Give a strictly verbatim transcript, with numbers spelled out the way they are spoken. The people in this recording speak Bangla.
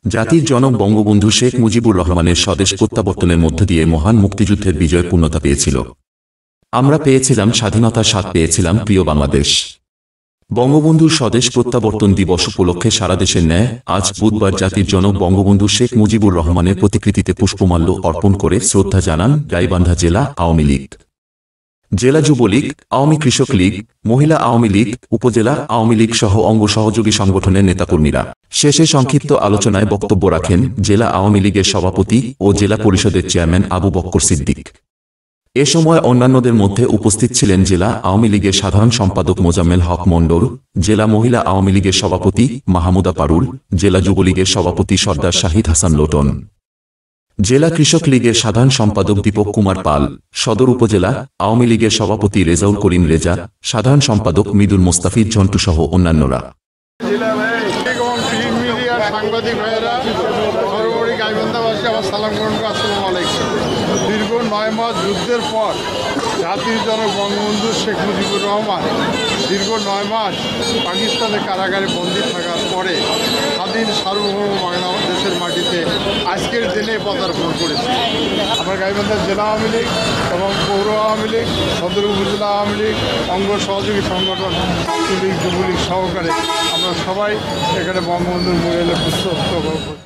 জাতির জনক বঙ্গবন্ধু শেখ মুজিবুর রহমানের স্বদেশ প্রত্যাবর্তনের মধ্য দিয়ে মহান মুক্তিযুদ্ধের বিজয় পূর্ণতা পেয়েছিল। আমরা পেয়েছিলাম স্বাধীনতার স্বাদ, পেয়েছিলাম প্রিয় বাংলাদেশ। বঙ্গবন্ধুর স্বদেশ প্রত্যাবর্তন দিবস উপলক্ষে সারা দেশের ন্যায় আজ বুধবার জাতির জনক বঙ্গবন্ধু শেখ মুজিবুর রহমানের প্রতিকৃতিতে পুষ্পমাল্য অর্পণ করে শ্রদ্ধা জানান গাইবান্ধা জেলা আওয়ামী লীগ, জেলা যুবলীগ, আওয়ামী কৃষক লীগ, মহিলা আওয়ামী লীগ, উপজেলা আওয়ামী লীগ সহ অঙ্গ সহযোগী সংগঠনের নেতাকর্মীরা। শেষে সংক্ষিপ্ত আলোচনায় বক্তব্য রাখেন জেলা আওয়ামী লীগের সভাপতি ও জেলা পরিষদের চেয়ারম্যান আবু বক্কর সিদ্দিক। এ সময় অন্যান্যদের মধ্যে উপস্থিত ছিলেন জেলা আওয়ামী লীগের সাধারণ সম্পাদক মোজাম্মেল হক মণ্ডল, জেলা মহিলা আওয়ামী লীগের সভাপতি মাহমুদা পারুল, জেলা যুবলীগের সভাপতি সর্দার শাহিদ হাসান লোটন, জেলা কৃষক লীগের সাধারণ সম্পাদক দীপক কুমার পাল, সদর উপজেলা আওয়ামী লীগের সভাপতি রেজাউল করিম রেজা, সাধারণ সম্পাদক মৃদুল মোস্তাফিজ ঝন্টু সহ অন্যান্যরা। সাংবাদিক ভাইয়েরা, সর্বোপরি গাইবান্ধাবাসী আমার সালাম গ্রহণ করে আসসালামু আলাইকুম। দীর্ঘ নয় মাস যুদ্ধের পর জাতির জনক বঙ্গবন্ধু শেখ মুজিবুর রহমান দীর্ঘ নয় মাস পাকিস্তানের কারাগারে বন্দী থাকার পরে স্বাধীন সার্বভৌম বাংলাদেশের মাটিতে আজকের দিনে পদার্পণ করেছে। আমার গাইবান্ধা জেলা আওয়ামী লীগ এবং পৌর আওয়ামী লীগ, সদর উপজেলা আওয়ামী লীগ, অঙ্গ সহযোগী সংগঠন ছাত্রলীগ, যুবলীগ সহকারে আমরা সবাই এখানে বঙ্গবন্ধুর মেমোরিয়ালে পুষ্পস্তবক